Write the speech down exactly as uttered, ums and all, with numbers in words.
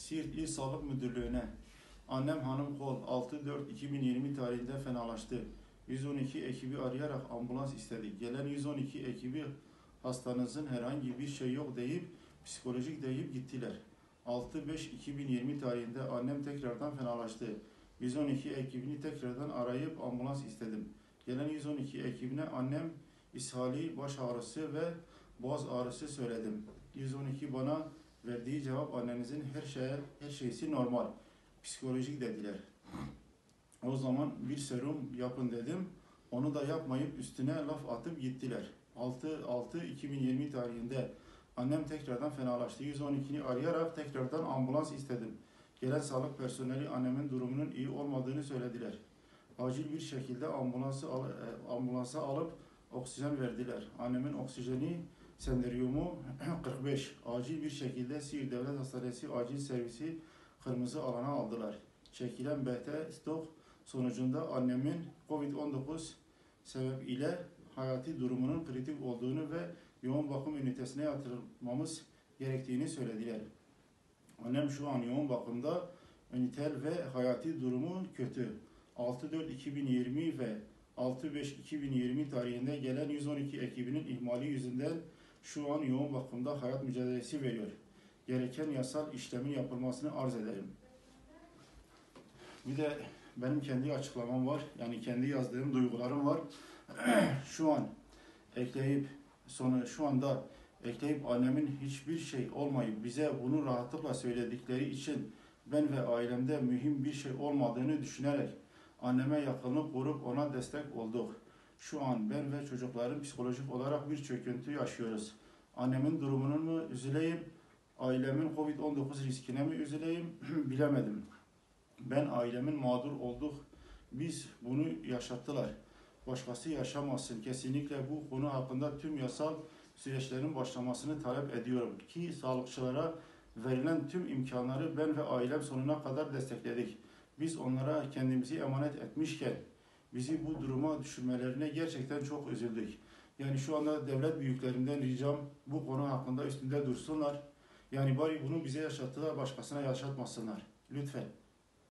Siirt İl Sağlık Müdürlüğü'ne annem hanım kol altı dört iki bin yirmi tarihinde fenalaştı. yüz on iki ekibi arayarak ambulans istedik. Gelen yüz on iki ekibi hastanızın herhangi bir şey yok deyip psikolojik deyip gittiler. altı beş iki bin yirmi tarihinde annem tekrardan fenalaştı. yüz on iki ekibini tekrardan arayıp ambulans istedim. Gelen yüz on iki ekibine annem ishali, baş ağrısı ve boğaz ağrısı söyledim. yüz on iki bana verdiği cevap annenizin her şeye her şeysi normal. Psikolojik dediler. O zaman bir serum yapın dedim. Onu da yapmayıp üstüne laf atıp gittiler. altı altı iki bin yirmi tarihinde annem tekrardan fenalaştı. yüz on ikiyi arayarak tekrardan ambulans istedim. Gelen sağlık personeli annemin durumunun iyi olmadığını söylediler. Acil bir şekilde ambulansı al, ambulansa alıp oksijen verdiler. Annemin oksijeni sendromu kırk beş. Acil bir şekilde Siirt Devlet Hastanesi acil servisi kırmızı alana aldılar. Çekilen B T stok sonucunda annemin kovid on dokuz sebebiyle hayati durumunun kritik olduğunu ve yoğun bakım ünitesine yatırılmamız gerektiğini söylediler. Annem şu an yoğun bakımda, ünitel ve hayati durumu kötü. altı dört iki bin yirmi ve altı beş iki bin yirmi tarihinde gelen yüz on iki ekibinin ihmali yüzünden şu an yoğun bakımda hayat mücadelesi veriyor. Gereken yasal işlemin yapılmasını arz ederim. Bir de benim kendi açıklamam var. Yani kendi yazdığım duygularım var. Şu an ekleyip sonra şu anda ekleyip annemin hiçbir şey olmayıp bize bunu rahatlıkla söyledikleri için ben ve ailemde mühim bir şey olmadığını düşünerek anneme yakınlık kurup ona destek olduk. Şu an ben ve çocuklarım psikolojik olarak bir çöküntü yaşıyoruz. Annemin durumunu mu üzüleyim, ailemin kovid on dokuz riskine mi üzüleyim bilemedim. Ben ailemin mağdur olduk. Biz bunu yaşattılar. Başkası yaşamasın. Kesinlikle bu konu hakkında tüm yasal süreçlerin başlamasını talep ediyorum ki sağlıkçılara verilen tüm imkanları ben ve ailem sonuna kadar destekledik. Biz onlara kendimizi emanet etmişken bizi bu duruma düşürmelerine gerçekten çok üzüldük. Yani şu anda devlet büyüklerinden ricam bu konu hakkında üstünde dursunlar. Yani bari bunu bize yaşattılar, başkasına yaşatmasınlar. Lütfen.